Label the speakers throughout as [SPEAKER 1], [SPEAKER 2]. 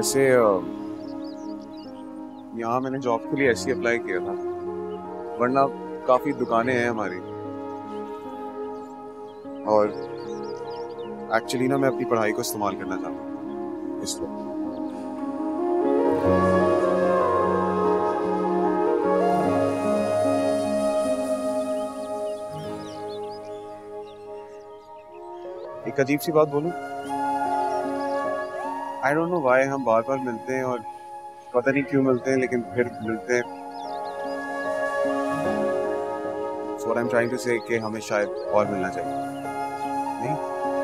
[SPEAKER 1] वैसे यहाँ मैंने जॉब के लिए ऐसे अप्लाई किया था, वरना काफी दुकानें हैं हमारी। और एक्चुअली ना मैं अपनी पढ़ाई को इस्तेमाल करना चाहता हूँ इसलिए। एक अजीब सी बात बोलूं, आई डोंट नो व्हाई हम बार बार मिलते हैं और पता नहीं क्यों मिलते हैं, लेकिन फिर मिलते हैं। So what I'm trying to say कि हमें शायद और मिलना चाहिए, नहीं?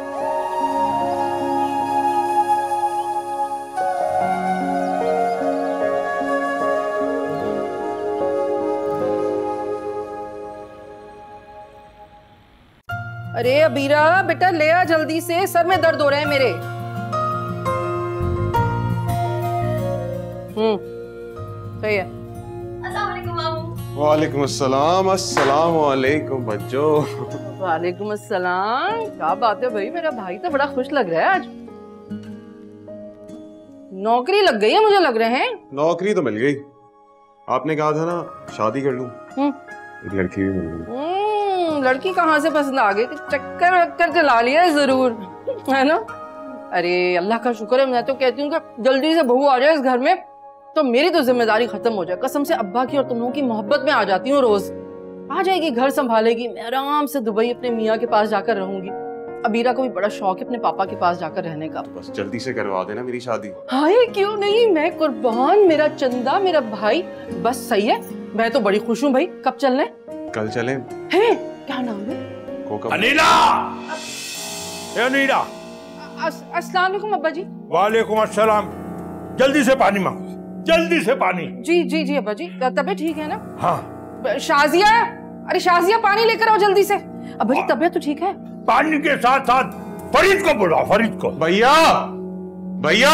[SPEAKER 2] अरे अबीरा बेटा ले आ जल्दी से, सर में दर्द हो रहा है मेरे। सही है।
[SPEAKER 1] वालेकुम अस्सलाम। अस्सलाम वालेकुम बच्चों।
[SPEAKER 2] वालेकुम अस्सलाम। क्या बात है भाई, मेरा भाई तो बड़ा खुश लग रहा है आज। नौकरी लग गई है मुझे लग रहे हैं।
[SPEAKER 1] नौकरी तो मिल गई, आपने कहा था ना शादी कर लूं, एक लड़की भी मिल गई।
[SPEAKER 2] लड़की कहाँ से पसंद आ गई, चक्कर वक्कर चला लिया है जरूर, है ना? अरे अल्लाह का शुक्र है, मैं तो कहती हूँ कि जल्दी से बहू आ जाए इस घर में तो मेरी तो जिम्मेदारी खत्म हो जाए। कसम से अब्बा की और तुम लोगों की मोहब्बत में आ जाती हूँ रोज। आ जाएगी, घर संभालेगी, मैं आराम से दुबई अपने मियाँ के पास जाकर रहूंगी। अबीरा को भी बड़ा शौक है अपने पापा के पास जाकर रहने का।
[SPEAKER 1] तो बस जल्दी से करवा देना मेरी शादी।
[SPEAKER 2] हाय क्यों नहीं, मैं कुर्बान, मेरा चंदा, मेरा भाई, बस सही है। मैं तो बड़ी खुश हूँ भाई। कब चलना है?
[SPEAKER 1] कल चलें।
[SPEAKER 2] हैं? क्या नाम है?
[SPEAKER 1] अनीला।
[SPEAKER 3] अनीला।
[SPEAKER 2] अस्सलाम वालेकुम अब्बा जी।
[SPEAKER 3] वालेकुम अस्सलाम। जल्दी से पानी मांगो, जल्दी से पानी।
[SPEAKER 2] जी जी जी अब्बा जी। तबीयत ठीक है ना?
[SPEAKER 3] हाँ।
[SPEAKER 2] शाजिया, अरे शाजिया पानी लेकर आओ जल्दी से। अब्बा जी तबीयत तो ठीक है?
[SPEAKER 3] पानी के साथ साथ फरीद को बुलाओ, फरीद को।
[SPEAKER 1] भैया भैया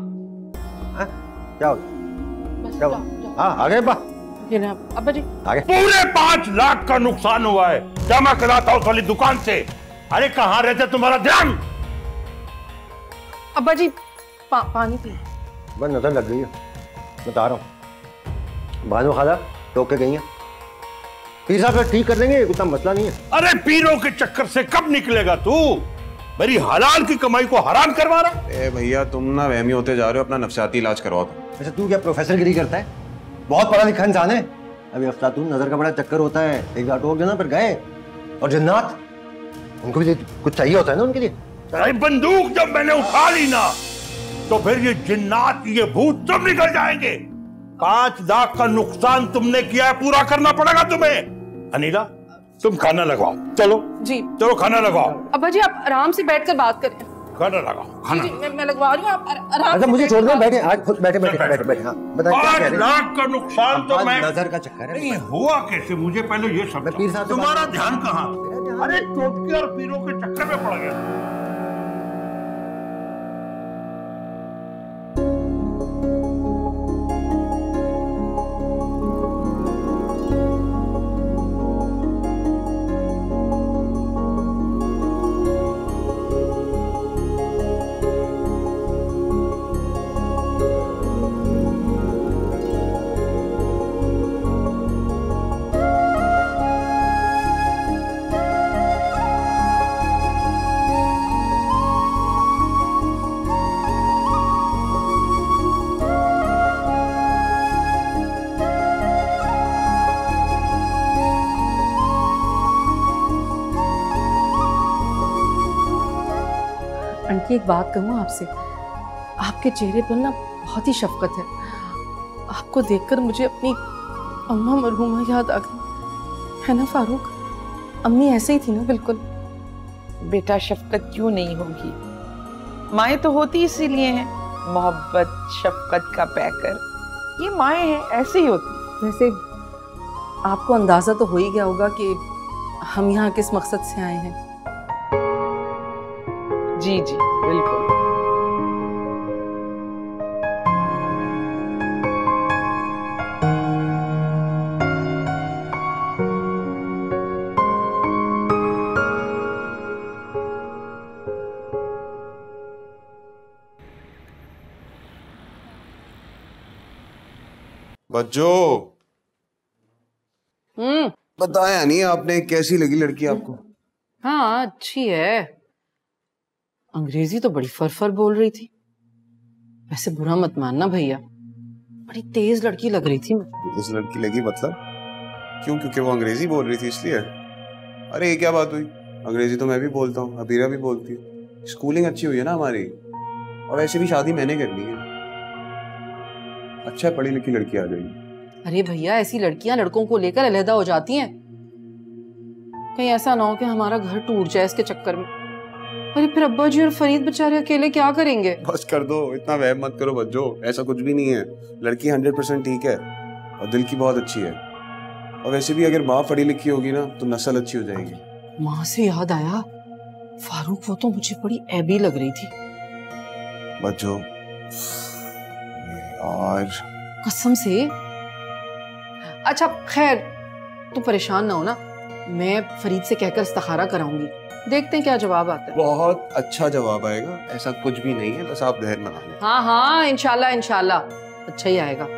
[SPEAKER 4] क्या हुआ? हाँ आ गए
[SPEAKER 2] अब्बा जी।
[SPEAKER 4] आगे।
[SPEAKER 3] पूरे 5 लाख का नुकसान हुआ है, जमा कराता उस वाली दुकान से। अरे कहाँ रहते तुम्हारा ध्यान?
[SPEAKER 2] अब्बा जी पानी पी।
[SPEAKER 4] बस नजर लग गई है, बता रहा हूँ। भानु खाला टोक के गई है, पीर साहब ठीक कर देंगे, उतना मसला नहीं है।
[SPEAKER 3] अरे पीरों के चक्कर से कब निकलेगा तू? मेरी हलाल की कमाई को हराम करवा रहा।
[SPEAKER 1] ए भैया तुम ना वहमी होते जा रहे हो, अपना नफसियाती इलाज करवाओ।
[SPEAKER 4] अच्छा तू क्या प्रोफेसर गिरी करता है? बहुत पढ़ा लिखा इंसान है। अभी अफलातून नजर का बड़ा चक्कर होता है, एक बार टोक देना पर गए। और जन्नात, उनको भी कुछ चाहिए होता है ना उनके लिए।
[SPEAKER 3] अरे बंदूक जब मैंने उठा ली ना तो फिर ये जिन्नात, ये भूत सब निकल जाएंगे। 5 लाख का नुकसान तुमने किया है, पूरा करना पड़ेगा तुम्हें। अनीला तुम खाना लगाओ, चलो
[SPEAKER 2] जी
[SPEAKER 3] चलो खाना लगाओ।
[SPEAKER 2] अब्बा जी आप आराम से बैठकर बात करें।
[SPEAKER 3] खाना लगाओ, खाना।
[SPEAKER 2] जी, मैं लगवा रही हूँ, आप आराम।
[SPEAKER 4] अच्छा मुझे छोड़ दो, बैठे आज खुद बैठे बैठे बैठे बैठे। हाँ बताइए क्या कह रहे हैं?
[SPEAKER 3] 5 लाख का नुकसान तो मैं,
[SPEAKER 4] नजर का चक्कर है।
[SPEAKER 3] नहीं हुआ कैसे, मुझे पहले ये
[SPEAKER 4] मैं पीर साहब
[SPEAKER 3] समझो।
[SPEAKER 4] से
[SPEAKER 3] तुम्हारा
[SPEAKER 4] बात-
[SPEAKER 3] ध्यान कहाँ? अरे टोटके और पीरों के चक्कर में पड़ गया।
[SPEAKER 2] आंटी एक बात कहूँ आपसे, आपके चेहरे पर ना बहुत ही शफकत है। आपको देखकर मुझे अपनी अम्मा मरहूमा याद आ गई, है ना फारूक? अम्मी ऐसे ही थी ना बिल्कुल।
[SPEAKER 5] बेटा शफकत क्यों नहीं होगी, माएँ तो होती इसीलिए हैं, मोहब्बत शफकत का पैकर। ये माएँ हैं, ऐसे ही होती।
[SPEAKER 2] वैसे आपको अंदाजा तो हो ही गया होगा कि हम यहाँ किस मकसद से आए हैं।
[SPEAKER 5] जी जी बिल्कुल।
[SPEAKER 1] बच्चों बताया नहीं आपने, कैसी लगी लड़की आपको?
[SPEAKER 2] हाँ अच्छी है। अंग्रेजी तो बड़ी फर बोल रही थी। वैसे बुरा मत मानना भैया, बड़ी तेज लड़की लग रही थी।
[SPEAKER 1] तेज लड़की लगी मतलब? क्यों? क्योंकि वो अंग्रेजी बोल रही थी इसलिए? अरे ये क्या बात हुई, अंग्रेजी तो मैं भी बोलता हूँ, अबीरा भी बोलती है। स्कूलिंग अच्छी हुई है ना हमारी, और वैसे भी शादी मैंने करनी है। अच्छा पढ़ी लिखी लड़की आ गई।
[SPEAKER 2] अरे भैया ऐसी लड़कियां लड़कों को लेकर अलहदा हो जाती हैं, कहीं ऐसा ना हो कि हमारा घर टूट जाए इसके चक्कर में। अरे फिर अब्बा जी और फरीद बेचारे अकेले क्या करेंगे?
[SPEAKER 1] बस कर दो, इतना वहम मत करो बच्चों, ऐसा कुछ भी नहीं है। लड़की 100% ठीक है और दिल की बहुत अच्छी है। और वैसे भी अगर माँ पढ़ी लिखी होगी ना तो नस्ल अच्छी हो जाएगी।
[SPEAKER 2] माँ से याद आया, फारूक वो तो मुझे बड़ी ऐबी लग रही थी।
[SPEAKER 1] बच्चों यार
[SPEAKER 2] कसम से। अच्छा खैर तू परेशान ना हो ना, मैं फरीद से कहकर इस्तिखारा कराऊंगी, देखते हैं क्या जवाब आता है।
[SPEAKER 1] बहुत अच्छा जवाब आएगा, ऐसा कुछ भी नहीं है, बस आप जहन बना लें।
[SPEAKER 2] हाँ हाँ इंशाल्लाह इंशाल्लाह अच्छा ही आएगा।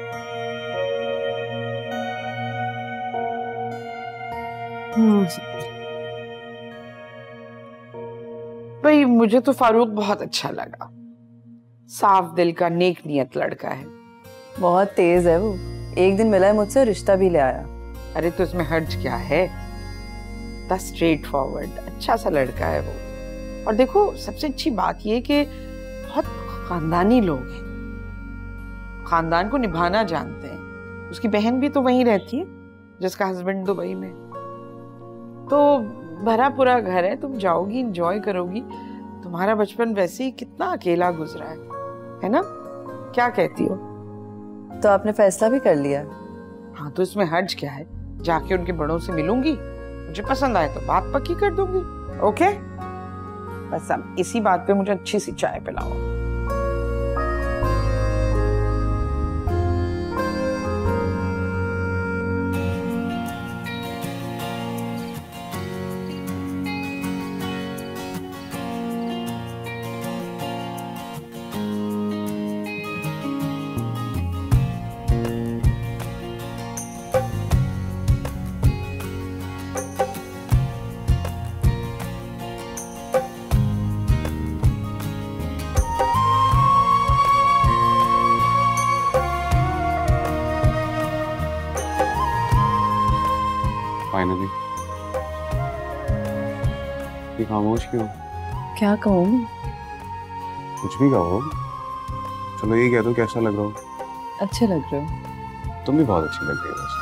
[SPEAKER 5] भाई मुझे तो फारूक बहुत अच्छा लगा, साफ दिल का नेक नियत लड़का है।
[SPEAKER 6] बहुत तेज है वो, एक दिन मिला है मुझसे, रिश्ता भी ले आया।
[SPEAKER 5] अरे तो इसमें हर्ज क्या है, स्ट्रेट फॉरवर्ड अच्छा सा लड़का है वो। और देखो सबसे अच्छी बात ये कि बहुत खानदानी लोग हैं, खानदान को निभाना जानते हैं। उसकी बहन भी तो वहीं रहती है जिसका हस्बैंड दुबई में। तो भरा पूरा घर है, तुम जाओगी एंजॉय करोगी। तुम्हारा बचपन वैसे ही कितना अकेला गुजरा है ना? क्या कहती हो?
[SPEAKER 6] तो आपने फैसला भी कर लिया?
[SPEAKER 5] हाँ तो इसमें हर्ज क्या है, जाके उनके बड़ों से मिलूंगी, मुझे पसंद आए तो बात पक्की कर दूंगी। ओके बस अब इसी बात पे मुझे अच्छी सी चाय पिलाओ।
[SPEAKER 1] फाइनली ये खामोश क्यों?
[SPEAKER 6] क्या कहूँ?
[SPEAKER 1] कुछ भी कहो, चलो ये कह दो कैसा लग रहा हो?
[SPEAKER 6] अच्छे लग रहे हो।
[SPEAKER 1] तुम भी बहुत अच्छी लग रही हो वैसे।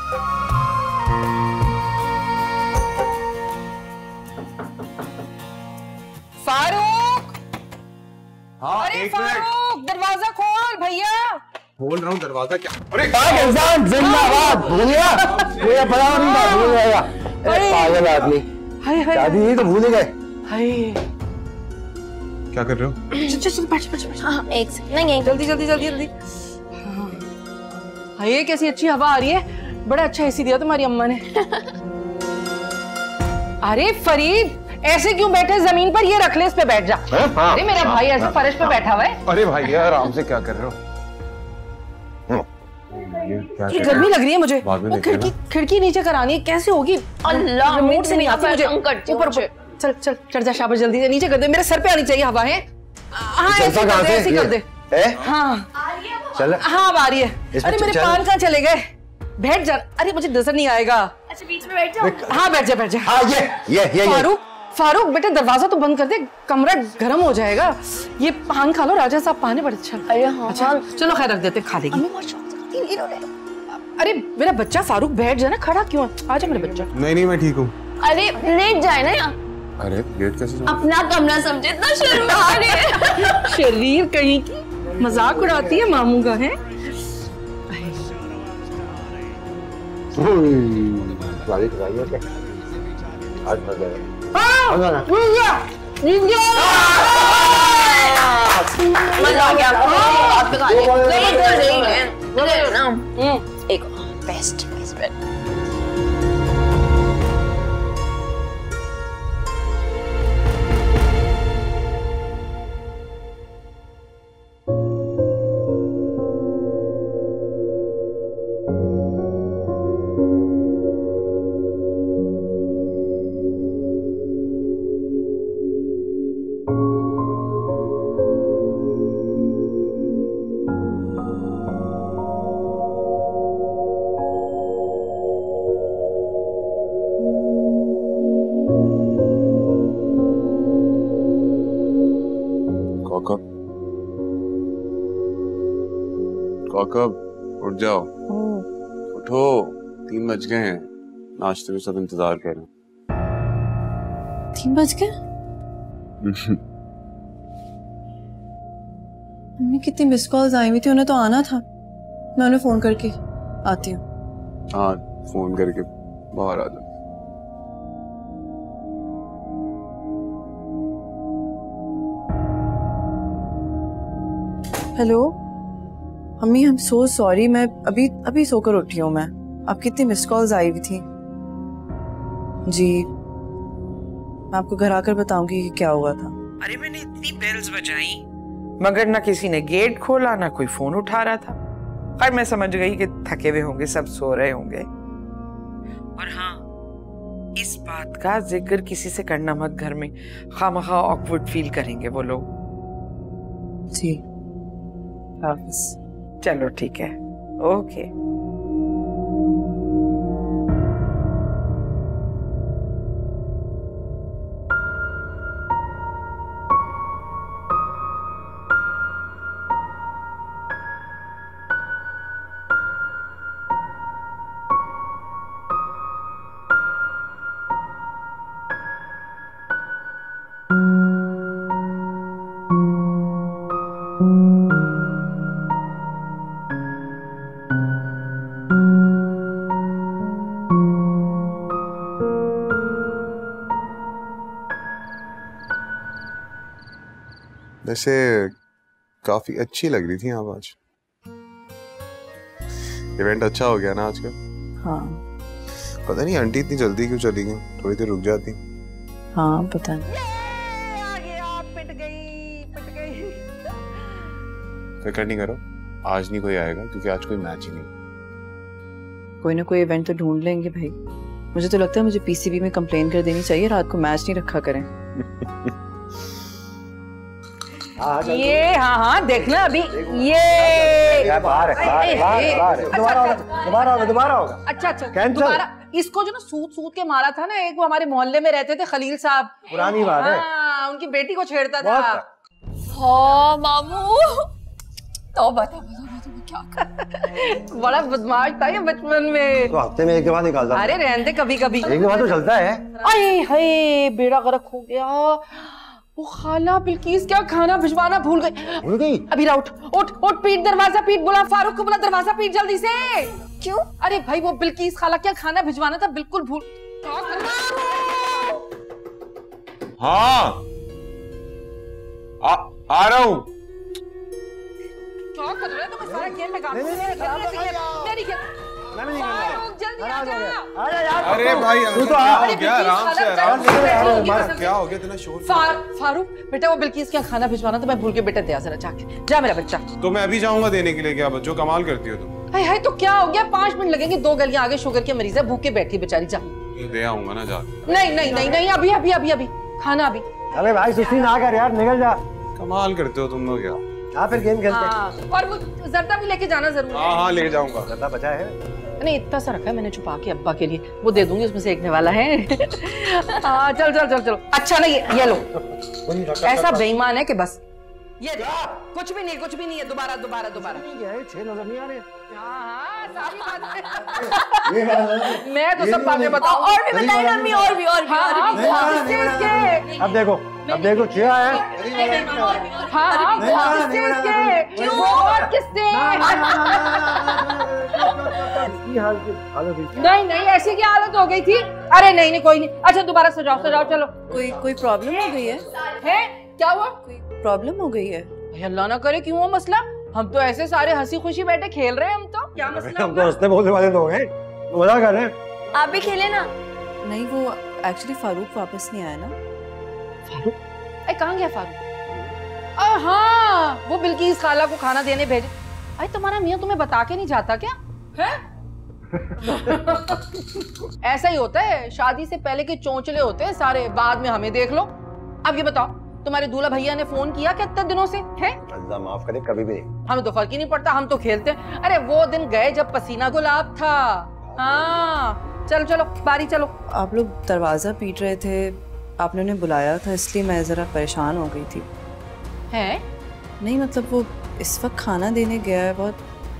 [SPEAKER 2] फारूक!
[SPEAKER 1] हाँ
[SPEAKER 2] अरे
[SPEAKER 1] एक मिनट,
[SPEAKER 2] फारूक दरवाजा खोल भैया।
[SPEAKER 1] खोल रहा हूँ दरवाजा। क्या? अरे
[SPEAKER 4] जिंदाबाद। भूल गया, मुझे पता नहीं था, भूल गया। पागल आदमी,
[SPEAKER 2] हाय हाय
[SPEAKER 4] शादी हुई तो भूल ही गए।
[SPEAKER 2] हाय
[SPEAKER 1] क्या कर रहे हो?
[SPEAKER 2] चल बैठ।
[SPEAKER 7] हाँ एक सेकंड, नहीं
[SPEAKER 2] जल्दी। हाँ ये कैसी अच्छी हवा आ रही है, बड़ा अच्छा एसी दिया तुम्हारी अम्मा ने। अरे फरीद ऐसे क्यों बैठे जमीन पर, ये रख ले, इस पे बैठ जा।
[SPEAKER 4] हाँ।
[SPEAKER 2] अरे मेरा भाई ऐसे फर्श पे बैठा हुआ है।
[SPEAKER 1] अरे भाई यार आराम से, क्या कर रहे हो?
[SPEAKER 2] ये गर्मी लग रही है मुझे।
[SPEAKER 1] बाद में
[SPEAKER 2] वो
[SPEAKER 1] देखेंगे
[SPEAKER 2] खिड़की नीचे करानी है, कैसे होगी?
[SPEAKER 7] अल्लाह,
[SPEAKER 2] रिमोट से नहीं आती मुझे।
[SPEAKER 7] ऊपर
[SPEAKER 2] चल चढ़ जा, शाबाश, जल्दी से नीचे कर दे, मेरे सर पे आनी चाहिए हवा है। हाँ ऐसे कर दे। हाँ
[SPEAKER 4] चल
[SPEAKER 2] हाँ अब आ रही है। अरे मेरे पान कहाँ चले गए? बैठ जा। अरे मुझे नजर नहीं आएगा।
[SPEAKER 7] अच्छा बीच में बैठ जाओ।
[SPEAKER 2] हाँ बैठ जा।
[SPEAKER 4] हाँ ये
[SPEAKER 2] फारूक बेटा दरवाजा तो बंद कर दे, कमरा गर्म हो जाएगा। ये पान खा लो, राजा साहब पान है बड़ा अच्छा।
[SPEAKER 7] अरे हाँ
[SPEAKER 2] अच्छा चलो खैर रख देते, खा लेगी। अरे मेरा बच्चा फारूक बैठ जाना, खड़ा क्यों है? आजा मेरा बच्चा।
[SPEAKER 1] नहीं मैं ठीक हूँ।
[SPEAKER 7] अरे लेट जाए ना यहाँ।
[SPEAKER 1] अरे लेट कैसे जाऊँ?
[SPEAKER 7] अपना कमरा समझे, इतना शर्मा रही है।
[SPEAKER 2] शरीर कहीं की, मजाक उड़ाती है मामू का है।
[SPEAKER 7] मजा आ गया बात पे खाने। नहीं ना एक बेस्ट बेस्ट।
[SPEAKER 1] वाकब उठ जाओ, उठो, 3 बज गए हैं, नाश्ते में सब इंतजार कर रहे हैं।
[SPEAKER 6] 3 बज गए? मम्मी कितनी मिस कॉल्स आई हुई थी, उन्हें तो आना था। मैं उन्हें फोन करके आती हूँ।
[SPEAKER 1] हाँ फोन करके बाहर आ जाओ।
[SPEAKER 6] Hello mummy, I am so sorry, मैं अभी सोकर उठी हूँ। मैं आपकी इतनी मिस कॉल्स आई हुई थी जी। मैं आपको घर आकर बताऊंगी कि क्या हुआ था।
[SPEAKER 5] अरे मैंने इतनी बेल्स बजाई मगर ना किसी ने गेट खोला ना कोई फोन उठा रहा था। खैर मैं समझ गई कि थके हुए होंगे, सब सो रहे होंगे। और हाँ, इस बात का जिक्र किसी से करना मत घर में, खामखा ऑकवर्ड फील करेंगे वो लोग।
[SPEAKER 6] जी हाफिज।
[SPEAKER 5] चलो ठीक है, ओके।
[SPEAKER 1] वैसे काफी अच्छी लग रही थी आप आज। इवेंट अच्छा हो गया ना आज का?
[SPEAKER 6] हाँ
[SPEAKER 1] पता नहीं आंटी इतनी जल्दी क्यों चली गई, थोड़ी देर रुक जाती।
[SPEAKER 6] हाँ पता नहीं।
[SPEAKER 5] पिट गई।
[SPEAKER 1] फिक्र नहीं करो, आज नहीं कोई आएगा क्योंकि आज कोई मैच ही नहीं।
[SPEAKER 6] कोई ना कोई इवेंट तो ढूंढ लेंगे भाई। मुझे तो लगता है मुझे पीसीबी में कंप्लेन कर देनी चाहिए, रात को मैच नहीं रखा करें।
[SPEAKER 2] ये हाँ देखना अभी ये
[SPEAKER 4] दोबारा होगा।
[SPEAKER 2] अच्छा दोबारा। इसको जो ना सूत के मारा था ना, एक वो हमारे मोहल्ले में रहते थे खलील साहब,
[SPEAKER 4] पुरानी बात है।
[SPEAKER 2] हाँ, उनकी बेटी को छेड़ता था।
[SPEAKER 7] हाँ मामू, तो बता क्या कर।
[SPEAKER 2] बड़ा बदमाश था ये बचपन में।
[SPEAKER 4] तो हफ्ते में एक दफा निकालता।
[SPEAKER 2] अरे रहते कभी कभी
[SPEAKER 4] एक दफा तो चलता है।
[SPEAKER 2] अरे हाय बेड़ा गर्क हो गया। वो खाला बिल्किस क्या खाना भिजवाना भूल गई। अभी उठ पीट, दरवाजा पीट, बुला फारूक को, बुला दरवाजा पीट जल्दी से।
[SPEAKER 7] क्यों?
[SPEAKER 2] अरे भाई वो बिल्किस खाला क्या खाना भिजवाना था, बिल्कुल भूल।
[SPEAKER 1] हाँ आ रहा हूँ।
[SPEAKER 2] क्या कर रहे हो तुम? सारा खेल लगा मेरी खेल। जल्दी आ जा।
[SPEAKER 1] अरे भाई
[SPEAKER 4] तू तो
[SPEAKER 1] हो गया, आराम से क्या हो गया इतना शोर?
[SPEAKER 2] फारूक बेटा वो बिल्किस क्या खाना भिजवाना था, मैं भूल के। बेटा दे जरा जाके, जा मेरा बच्चा।
[SPEAKER 1] तो मैं अभी जाऊंगा देने के लिए। क्या बच्चों कमाल करती हो तुम।
[SPEAKER 2] हाय तो क्या हो गया, 5 मिनट लगेंगे, 2 गलियां आगे शुगर के मरीज है, भूखे बैठी बेचारी। जा
[SPEAKER 1] दे आऊंगा ना, जा।
[SPEAKER 2] नहीं अभी खाना अभी।
[SPEAKER 4] अबे भाई सुस्ती ना कर यार, निकल जा।
[SPEAKER 1] कमाल करते हो तुम लोग यार।
[SPEAKER 4] हाँ फिर गेम खेलते हैं।
[SPEAKER 2] हाँ, और वो जर्दा भी लेके जाना जरूर।
[SPEAKER 1] हाँ ले जाऊंगा।
[SPEAKER 4] जर्दा बचा है?
[SPEAKER 2] नहीं इतना सा रखा है मैंने छुपा के अब्बा के लिए, वो दे दूंगी, उसमें से एकने वाला है। हाँ चल। अच्छा नहीं ये लो, ऐसा बेईमान है कि बस ये कुछ भी नहीं है। दोबारा
[SPEAKER 4] 6 नजर नहीं आ रहे।
[SPEAKER 2] हाँ सारी बात मैं तो सब बातें बताऊं।
[SPEAKER 7] और भी बताइए ना अम्मी, और भी।
[SPEAKER 4] अब देखो 6 आया।
[SPEAKER 2] नहीं ऐसी क्या हालत हो गई थी? अरे नहीं कोई नहीं। अच्छा दोबारा सजाओ चलो।
[SPEAKER 6] कोई प्रॉब्लम हो गई है?
[SPEAKER 2] क्या हुआ?
[SPEAKER 6] कोई प्रॉब्लम हो गई है?
[SPEAKER 2] अल्लाह ना करे, क्यों हो मसला? हम तो ऐसे सारे हंसी खुशी बैठे खेल रहे हैं। हम तो क्या मसला?
[SPEAKER 4] हम तो हंसने बोलने वाले लोग हैं, मजा कर रहे हैं।
[SPEAKER 7] आप भी खेले ना।
[SPEAKER 6] नहीं वो एक्चुअली फारूक वापस नहीं आया ना।
[SPEAKER 2] फारूक? कहाँ गया फारूक? हाँ वो बिल्किस खाला को खाना देने भेजे। अरे तुम्हारा मियाँ तुम्हें बता के नहीं जाता क्या है? ऐसा ही होता है, शादी से पहले के चोंचले होते हैं सारे, बाद में हमें देख लो। अब ये बताओ तुम्हारे दूल्हा भैया ने फोन किया क्या इतने दिनों से? है
[SPEAKER 4] अल्लाह माफ करे, कभी भी नहीं।
[SPEAKER 2] हमें तो फर्क ही नहीं पड़ता, हम तो खेलते हैं। अरे वो दिन गए जब पसीना गुलाब था। हाँ चलो बारी चलो।
[SPEAKER 6] आप लोग दरवाजा पीट रहे थे, आपने उन्हें बुलाया था, इसलिए मैं जरा परेशान हो गई थी।
[SPEAKER 2] है?
[SPEAKER 6] नहीं मतलब वो इस वक्त खाना देने गया है, बहुत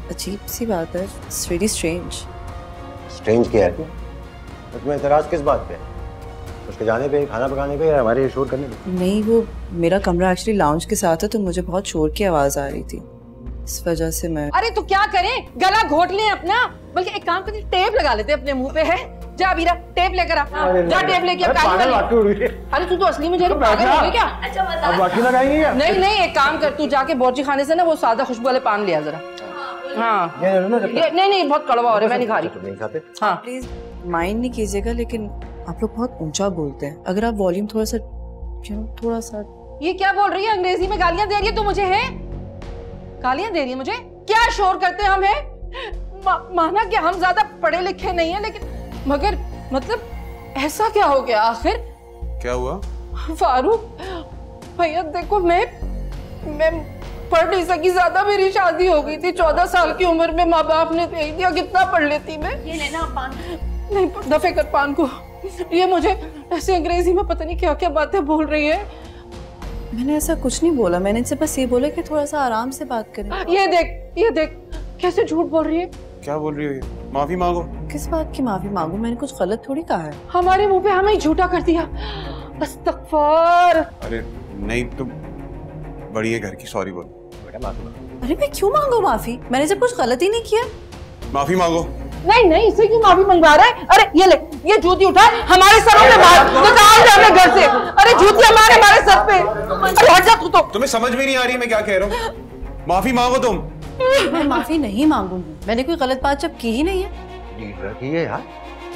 [SPEAKER 6] अजीब सी बात है, इट्स वेरी स्ट्रेंज।
[SPEAKER 4] स्ट्रेंज क्या है? तो तुम्हें एतराज किस बात पे है? उसके जाने पे, खाना पकाने पे या हमारे शोर करने पे?
[SPEAKER 6] नहीं, वो मेरा कमरा एक्चुअली लाउंज के साथ है तो मुझे बहुत शोर की आवाज आ रही थी, इस वजह से मैं।
[SPEAKER 2] अरे तो क्या करें, गला घोट लें अपना, बल्कि एक काम करते टेप लगा लेते अपने मुंह पे। है जा बीरा, टेप लेकर आ, जा टेप लेके आ। अरे तू तो असली में जरा पागल हो गई क्या?
[SPEAKER 4] अब बाकी लगाएंगे क्या?
[SPEAKER 2] नहीं नहीं, एक काम कर, तू जाके बोर्ची खाने से ना वो सादा खुशबू वाले पान लिया जरा। हाँ ये नहीं बहुत कड़वा हो रहा है, मैं नहीं खा रही।
[SPEAKER 4] नहीं खाते?
[SPEAKER 2] हाँ
[SPEAKER 6] प्लीज माइंड नहीं कीजिएगा, लेकिन आप लोग बहुत ऊंचा बोलते हैं, अगर आप वॉल्यूम थोड़ा सा।
[SPEAKER 2] ये क्या बोल रही है? अंग्रेजी में गालियां दे रही है तू मुझे? है गालियां दे रही है मुझे? क्या शोर करते हम हैं? माना कि हम ज्यादा पढ़े लिखे नहीं है, लेकिन मगर मतलब ऐसा क्या हो गया आखिर?
[SPEAKER 1] क्या हुआ?
[SPEAKER 2] फारूक भैया देखो, मैं पढ़ नहीं सकी ज्यादा, मेरी शादी हो गई थी 14 साल की उम्र में, माँ बाप ने भेज दिया, कितना पढ़ लेती मैं।
[SPEAKER 7] ये लेना पान।
[SPEAKER 2] नहीं दफे कर पान को। ये मुझे ऐसे अंग्रेजी में पता नहीं क्या क्या बातें बोल रही है।
[SPEAKER 6] मैंने ऐसा कुछ नहीं बोला, मैंने इनसे बस ये बोला कि थोड़ा सा आराम से बात करें।
[SPEAKER 2] ये देख कैसे झूठ बोल रही है।
[SPEAKER 1] क्या बोल रही हो ये? माफी मांगो।
[SPEAKER 6] किस बात की माफी मांगू? मैंने कुछ गलत थोड़ी कहा है।
[SPEAKER 2] हमारे मुंह पे हमें झूठा कर दिया, अस्तगफार।
[SPEAKER 1] अरे नहीं, तुम बड़ी है घर की, सॉरी बोलो।
[SPEAKER 4] बेटा माफी मांगो।
[SPEAKER 6] अरे मैं क्यों मांगू माफी? मैंने जब कुछ गलत ही नहीं किया।
[SPEAKER 1] माफी मांगो।
[SPEAKER 2] नहीं इसे क्यों माफी मंगवा रहा है? अरे ये ले, ये जूती उठा, हमारे सरों पे मार, निकाल दे हमें घर से। अरे जूती हमारे सर पे। अरे हट जा तू तो।
[SPEAKER 1] तुम्हें समझ में नहीं आ रही मैं क्या कह रहा हूँ? माफी मांगो तुम।
[SPEAKER 6] मैं माफी नहीं मांगूंगी, मैंने कोई गलत बात जब की ही नहीं है।
[SPEAKER 4] डील रखी है यार।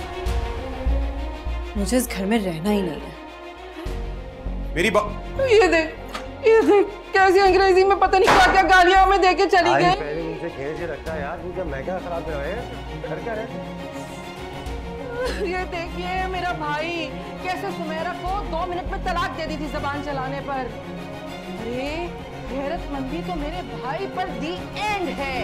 [SPEAKER 6] मुझे इस घर में रहना ही नहीं है।
[SPEAKER 1] मेरी
[SPEAKER 2] ये देख कैसी अंग्रेजी में पता नहीं क्या क्या गालियां हमें देके चली गई।
[SPEAKER 4] पहले इनसे खेल से रखता है यार, तू जब मैं क्या खराब कर रहे हैं, घर क्या रहे?
[SPEAKER 2] ये देखिए मेरा भाई कैसे सुमेरा को 2 मिनट में तलाक दे दी थी जबान चलाने पर। अरे गैरतमंदी तो मेरे भाई पर दी एंड है।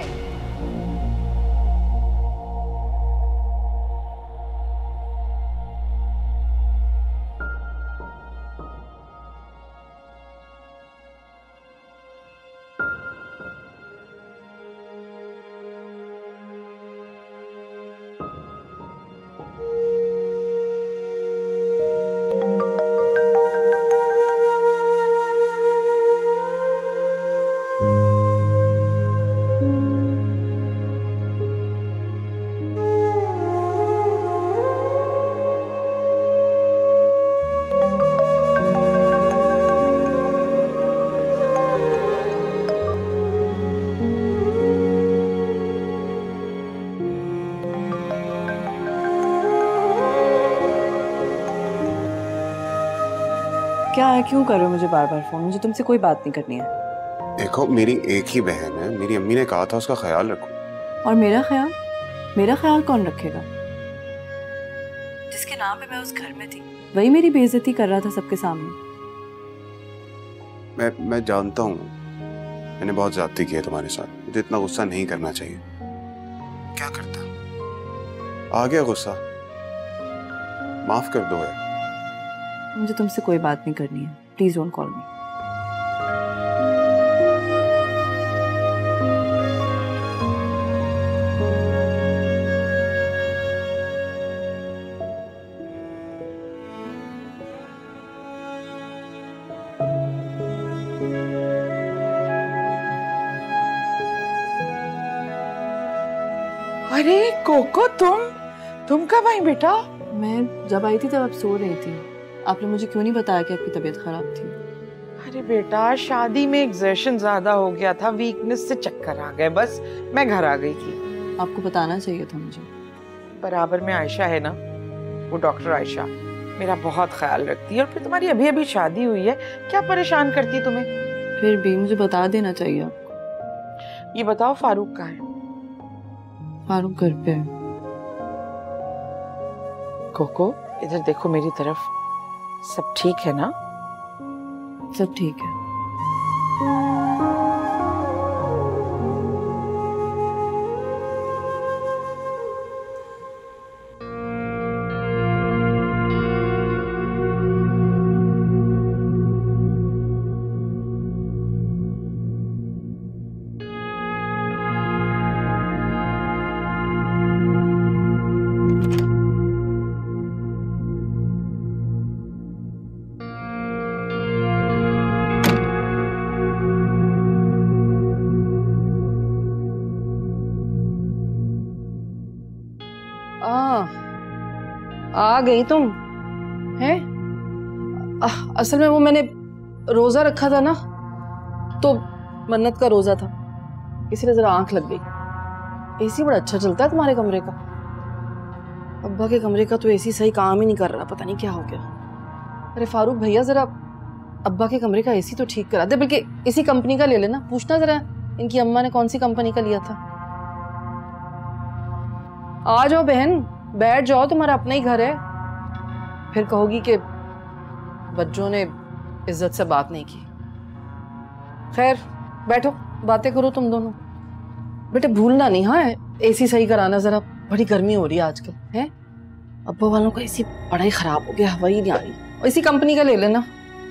[SPEAKER 6] क्या है, क्यों कर रहे हो मुझे बार बार फोन? मुझे तुमसे कोई बात नहीं करनी है।
[SPEAKER 1] देखो मेरी एक ही बहन है, मेरी अम्मी ने कहा था उसका ख्याल रखो।
[SPEAKER 6] और मेरा ख्याल कौन रखेगा? जिसके नाम पे मैं उस घर में थी वही मेरी बेइज्जती कर रहा था सबके सामने।
[SPEAKER 1] मैं जानता हूँ मैंने बहुत ज्यादती की है तुम्हारे साथ, मुझे इतना गुस्सा नहीं करना चाहिए। क्या करता, आ गया गुस्सा, माफ कर दो यार।
[SPEAKER 6] मुझे तुमसे कोई बात नहीं करनी है, प्लीज डोंट कॉल मी।
[SPEAKER 5] अरे कोको, तुम कब आई बेटा?
[SPEAKER 6] मैं जब आई थी तब आप सो रही थी। आपने मुझे क्यों नहीं बताया कि आपकी तबीयत खराब थी?
[SPEAKER 5] अरे बेटा, शादी में एग्जर्शन ज्यादा हो गया था, वीकनेस से चक्कर आ गए, बस मैं घर आ गई थी।
[SPEAKER 6] आपको बताना चाहिए था मुझे।
[SPEAKER 5] बराबर में आयशा है ना, वो डॉक्टर आयशा मेरा बहुत ख्याल रखती है, और फिर तुम्हारी अभी अभी शादी हुई है, क्या परेशान करती तुम्हें?
[SPEAKER 6] फिर भी मुझे बता देना चाहिए आपको।
[SPEAKER 5] ये बताओ फारूक कहाँ है?
[SPEAKER 6] फारूक घर पे है।
[SPEAKER 5] कोको इधर देखो मेरी तरफ, सब ठीक है ना?
[SPEAKER 6] सब ठीक है।
[SPEAKER 2] आ गई तुम हैं? असल में वो मैंने रोजा रखा था ना, तो मन्नत का रोजा था, इसलिए जरा आंख लग गई। एसी बड़ा अच्छा चलता है तुम्हारे कमरे का। अब्बा के कमरे का तो एसी सही काम ही नहीं कर रहा, पता नहीं क्या हो गया। अरे फारूक भैया जरा अब्बा के कमरे का एसी तो ठीक करा दे, बल्कि इसी कंपनी का ले लेना। पूछना जरा इनकी अम्मा ने कौन सी कंपनी का लिया था। आ जाओ बहन, बैठ जाओ, तुम्हारा अपना ही घर है। फिर कहोगी कि बच्चों ने इज्जत से बात नहीं की। खैर बैठो, बातें करो तुम दोनों। बेटे भूलना नहीं, हाँ एसी सही कराना जरा, बड़ी गर्मी हो रही है आजकल है। अब्बा वालों का एसी बड़ा ही खराब हो गया, हवा ही नहीं आ रही। और इसी कंपनी का ले लेना।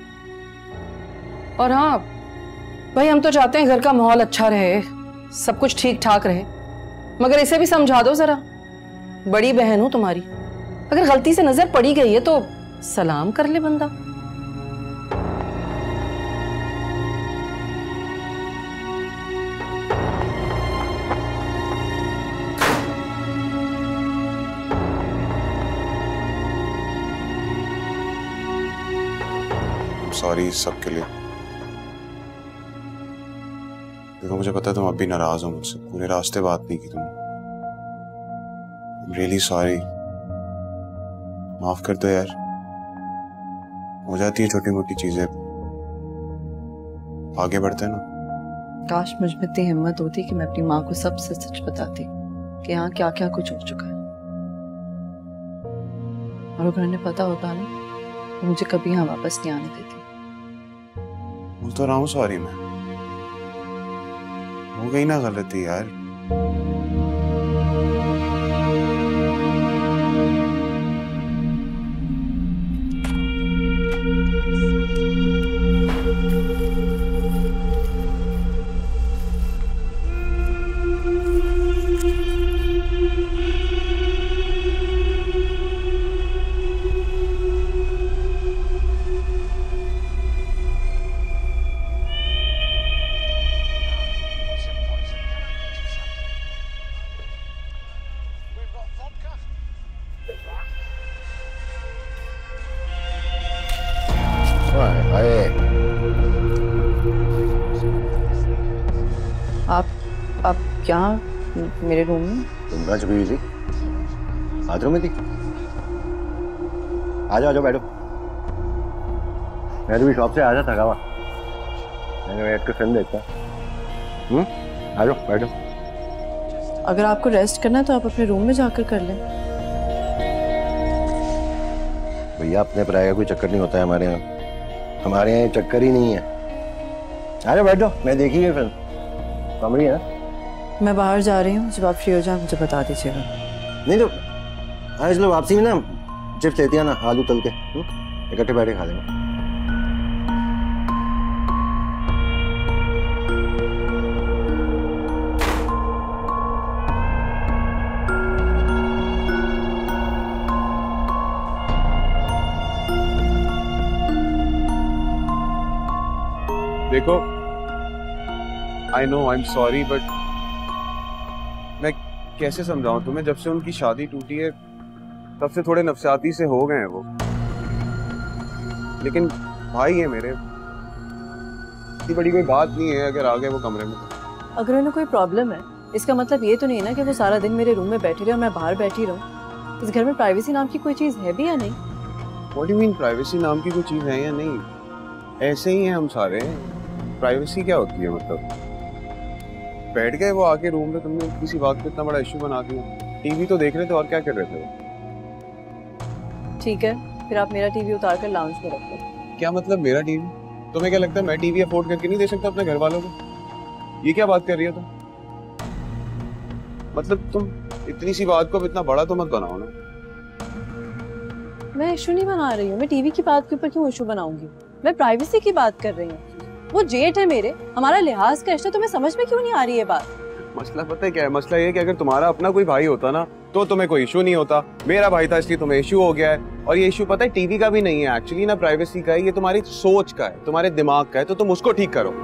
[SPEAKER 2] और हाँ भाई, हम तो चाहते हैं घर का माहौल अच्छा रहे, सब कुछ ठीक ठाक रहे, मगर इसे भी समझा दो जरा। बड़ी बहन हूं तुम्हारी, अगर गलती से नजर पड़ी गई है तो सलाम कर ले बंदा।
[SPEAKER 1] सॉरी सब के लिए। देखो मुझे पता है तुम अब भी नाराज हो मुझसे, पूरे रास्ते बात नहीं की तुमने। रियली सॉरी, माफ कर दो यार, हो जाती है छोटी मोटी चीजें, आगे बढ़ते हैं ना।
[SPEAKER 6] काश मुझ में इतनी हिम्मत होती कि मैं अपनी माँ को सब सच बताती कि यहाँ क्या क्या कुछ हो चुका है। और अगर उन्हें पता होता ना तो मुझे कभी यहाँ वापस नहीं आने देती।
[SPEAKER 1] बोल तो रहा हूँ सॉरी, मैं हो गई ना गलती यार।
[SPEAKER 6] आप क्या मेरे रूम में?
[SPEAKER 4] तुम कहाँ छुपी हुई थी? बाथरूम में थी? आ जाओ बैठो। मैं तो भी शॉप से आया था, थका हुआ, मैंने बैठ कर फिल्म देखता। आ जाओ बैठो।
[SPEAKER 6] अगर आपको रेस्ट करना है तो आप अपने रूम में जाकर कर लें।
[SPEAKER 4] भैया अपने पराये का कोई चक्कर नहीं होता है हमारे यहाँ, हमारे यहाँ चक्कर ही नहीं है। आ जाओ बैठो, मैं देखी है फिल्म, कॉमेडी है ना।
[SPEAKER 6] मैं बाहर जा रही हूँ, जब आप फ्री हो जाए मुझे बता दीजिएगा।
[SPEAKER 4] नहीं तो आज लोग वापसी में ना चिप्स लेती है ना, आलू तल के, इकट्ठे बैठे खा लेंगे।
[SPEAKER 1] देखो I know I am sorry, but मैं कैसे समझाऊं तुम्हें, जब से उनकी शादी टूटी है तब से थोड़े नफसियाती से हो गए हैं वो। लेकिन भाई है मेरे, इतनी बड़ी कोई बात नहीं है अगर आ गए वो कमरे में।
[SPEAKER 6] अगर उन्हें कोई प्रॉब्लम है इसका मतलब ये तो नहीं ना कि वो सारा दिन मेरे रूम में बैठी रहे और मैं बाहर बैठी रहूं। इस घर में प्राइवेसी नाम की कोई चीज है भी या नहीं?
[SPEAKER 1] What do you mean privacy नाम की कोई चीज है या नहीं? ऐसे ही हैं हम सारे, प्राइवेसी क्या होती है मतलब? बैठ गए वो आके रूम में, तुमने किसी बात को इतना बड़ा इश्यू बना दिया। टीवी तो देख रहे थे और क्या कर रहे थे?
[SPEAKER 6] ठीक है, फिर आप मेरा टीवी उतार कर लाउंज में रख लो।
[SPEAKER 1] क्या मतलब मेरा टीवी? तुम्हें क्या लगता है मैं टीवी अफोर्ड करके नहीं दे सकता अपने घर वालों को? ये क्या बात कर रही हो तुम? मतलब तुम इतनी सी बात को अब इतना बड़ा तो मत बनाओ ना।
[SPEAKER 6] मैं इशू नहीं बना रही हूँ, मैं टीवी की बात के ऊपर क्यों इशू बनाऊंगी? मैं प्राइवेसी की बात कर रही हूँ। वो जेठ है मेरे, हमारा लिहाज का रिश्ता, तुम्हें समझ में क्यों नहीं आ रही है बात?
[SPEAKER 1] मसला पता है क्या है? मसला ये कि अगर तुम्हारा अपना कोई भाई होता ना तो तुम्हें कोई इशू नहीं होता। मेरा भाई था इसलिए तुम्हें इशू हो गया है। और ये इशू पता है टीवी का भी नहीं है एक्चुअली, ना प्राइवेसी का है, ये तुम्हारी सोच का है, तुम्हारे दिमाग का है, तो तुम उसको ठीक करो।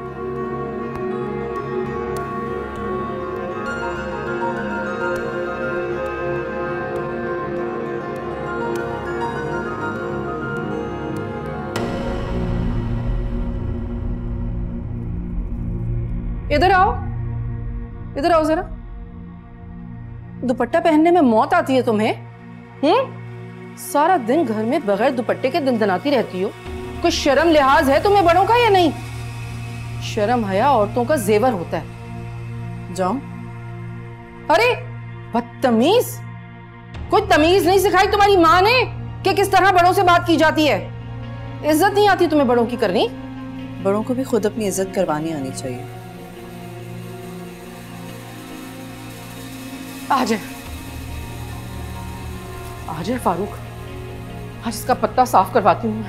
[SPEAKER 2] इधर आओ, इधर आओ जरा। दुपट्टा पहनने में मौत आती है तुम्हें? सारा दिन घर में बगैर दुपट्टे के दंदनाती रहती हो। कुछ शर्म लिहाज है तुम्हें बड़ों का या नहीं? शर्म हया औरतों का जेवर होता है। जाओ। अरे बदतमीज, कोई तमीज नहीं सिखाई तुम्हारी माँ ने कि किस तरह बड़ों से बात की जाती है? इज्जत नहीं आती तुम्हें बड़ों की करनी?
[SPEAKER 6] बड़ों को भी खुद अपनी इज्जत करवानी आनी चाहिए।
[SPEAKER 2] आ जाए फारूक, आज इसका पत्ता साफ करवाती हूँ मैं।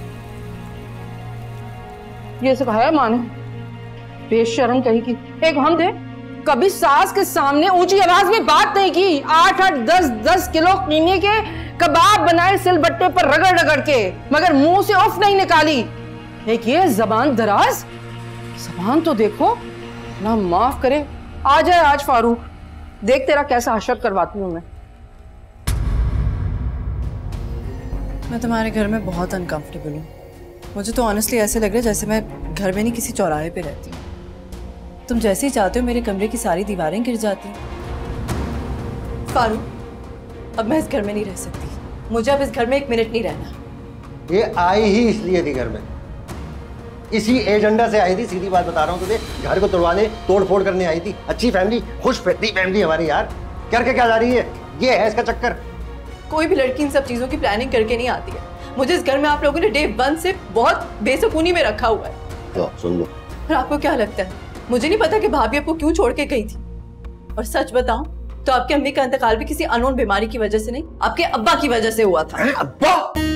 [SPEAKER 2] ये सिखाया माँ ने, बेशर्म कहीं की। एक हम थे, कभी सास के सामने ऊंची आवाज में बात नहीं की। 8-8, 10-10 किलो कीमे के कबाब बनाए सिलबट्टे पर रगड़ रगड़ के, मगर मुंह से उफ नहीं निकाली। एक ये जबान दराज, जबान तो देखो ना, माफ करे। आ जाए आज फारूक, देख तेरा कैसा हशर करवाती हूँ
[SPEAKER 6] मैं तुम्हारे घर में बहुत अनकंफर्टेबल हूँ। मुझे तो ऑनेस्टली ऐसे लग रहा है जैसे मैं घर में नहीं किसी चौराहे पे रहती हूँ। तुम जैसे ही चाहते हो मेरे कमरे की सारी दीवारें गिर जाती। फारूक, अब मैं इस घर में नहीं रह सकती। मुझे अब इस घर में 1 मिनट नहीं रहना।
[SPEAKER 4] ये आई ही इसलिए थी घर में, इसी एजेंडा से आई थी। सीधी बात बता रहा हूँ तुझे, घर को तोड़वाने, तोड़ फोड़ करने आई थी। अच्छी फैमिली, खुश फैमिली हमारी यार, करके क्या जा रही है? ये है इसका चक्कर।
[SPEAKER 6] कोई भी लड़की इन सब चीजों की प्लानिंग करके नहीं आती है। मुझे इस घर में आप लोगों ने डे 1 से बहुत बेसुकूनी में रखा हुआ है।
[SPEAKER 4] तो सुन लो।
[SPEAKER 6] और आपको क्या लगता है मुझे नहीं पता कि भाभी आपको क्यों छोड़ के गई थी? और सच बताऊं तो आपकी अम्मी का इंतकाल भी किसी अननोन बीमारी की वजह से नहीं, आपके अब्बा की वजह से हुआ था।
[SPEAKER 4] अब्बा?